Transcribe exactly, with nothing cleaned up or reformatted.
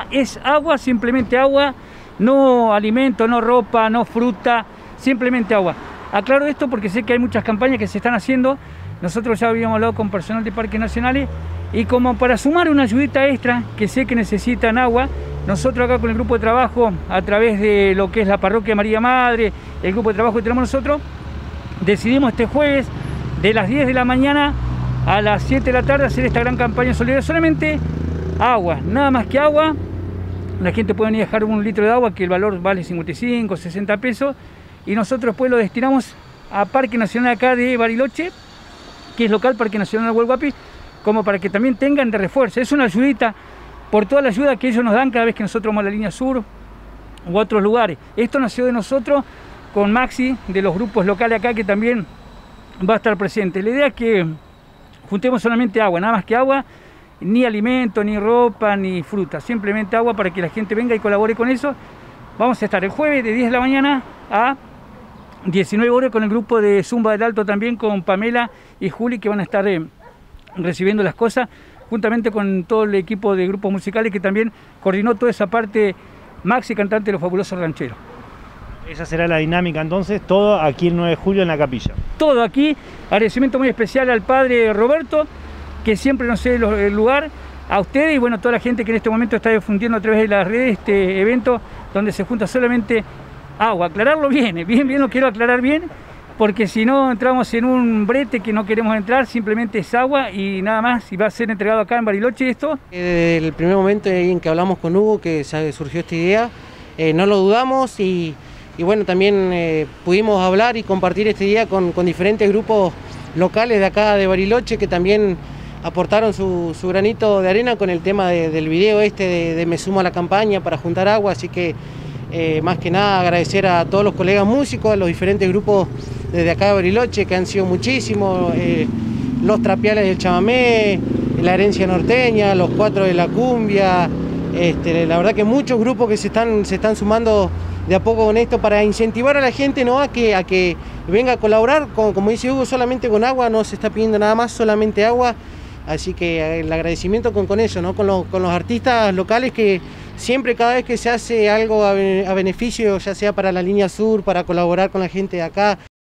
agua es agua, simplemente agua, no alimento, no ropa, no fruta, simplemente agua. Aclaro esto porque sé que hay muchas campañas que se están haciendo. Nosotros ya habíamos hablado con personal de parques nacionales y como para sumar una ayudita extra, que sé que necesitan agua, nosotros acá con el grupo de trabajo, a través de lo que es la parroquia María Madre, el grupo de trabajo que tenemos nosotros, decidimos este jueves de las diez de la mañana a las siete de la tarde hacer esta gran campaña solidaria. Solamente agua, nada más que agua. La gente puede venir a dejar un litro de agua que el valor vale cincuenta y cinco, sesenta pesos, y nosotros pues lo destinamos a Parque Nacional acá de Bariloche, que es local Parque Nacional de Huelguapi, como para que también tengan de refuerzo. Es una ayudita por toda la ayuda que ellos nos dan cada vez que nosotros vamos a la línea sur u otros lugares. Esto nació de nosotros con Maxi, de los grupos locales acá, que también va a estar presente. La idea es que juntemos solamente agua, nada más que agua, ni alimento, ni ropa, ni fruta, simplemente agua para que la gente venga y colabore con eso. Vamos a estar el jueves de diez de la mañana a diecinueve horas con el grupo de Zumba del Alto también, con Pamela y Juli, que van a estar eh, recibiendo las cosas, juntamente con todo el equipo de grupos musicales que también coordinó toda esa parte Maxi, cantante de Los Fabulosos Rancheros. Esa será la dinámica entonces, todo aquí el nueve de julio en la capilla. Todo aquí, agradecimiento muy especial al padre Roberto, que siempre nos cede el lugar, a ustedes y bueno, toda la gente que en este momento está difundiendo a través de las redes este evento donde se junta solamente agua. Aclararlo bien, bien, bien, lo quiero aclarar bien, porque si no entramos en un brete que no queremos entrar, simplemente es agua y nada más, y va a ser entregado acá en Bariloche esto. Desde el primer momento en que hablamos con Hugo, que surgió esta idea, eh, no lo dudamos y, y bueno, también eh, pudimos hablar y compartir esta idea con, con diferentes grupos locales de acá de Bariloche que también aportaron su, su granito de arena con el tema de, del video este de, de Me Sumo a la Campaña para juntar agua, así que eh, más que nada agradecer a todos los colegas músicos, a los diferentes grupos desde acá de Bariloche que han sido muchísimos, eh, los Trapiales del Chamamé, la Herencia Norteña, los Cuatro de la Cumbia, este, la verdad que muchos grupos que se están, se están sumando de a poco con esto para incentivar a la gente, ¿no?, a que, a que venga a colaborar, con, como dice Hugo, solamente con agua, no se está pidiendo nada más, solamente agua. Así que el agradecimiento con, con eso, ¿no?, con, lo, con los artistas locales que siempre, cada vez que se hace algo a, a beneficio, ya sea para la línea sur, para colaborar con la gente de acá,